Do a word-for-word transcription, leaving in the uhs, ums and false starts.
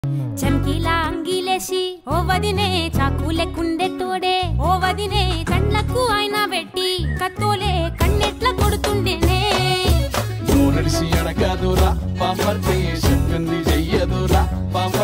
చమ్కీలా అంగిలేసి ఓ వదినే చాకులే కుండే తోడే ఓ వదినే కండ్లకు ఆయన పెట్టి కత్తోలే కన్నెట్ల కొడుతుండేనే నడిసి అడగదురా పాపర్తే చెప్పింది